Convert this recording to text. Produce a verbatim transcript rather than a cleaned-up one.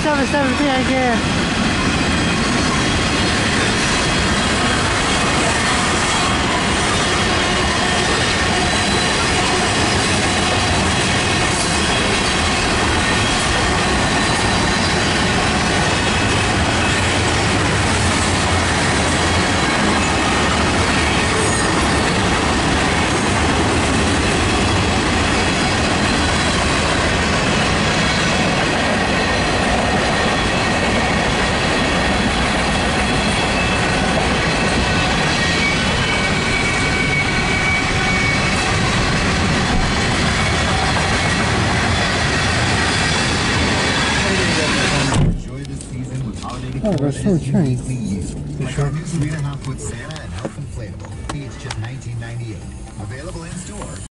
seven seventeen again. Oh, that's so changed. Like our new three and a half foot Santa and Elf inflatable. Each just nineteen ninety-eight. Available in store.